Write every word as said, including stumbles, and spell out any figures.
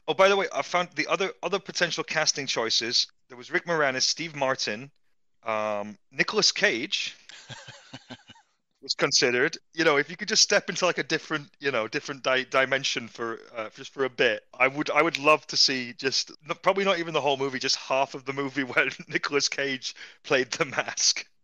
Oh, by the way, I found the other other potential casting choices. There was Rick Moranis, Steve Martin, um, Nicolas Cage was considered. You know, if you could just step into like a different, you know, different di dimension for uh, just for a bit, I would I would love to see just probably not even the whole movie, just half of the movie where Nicolas Cage played the mask.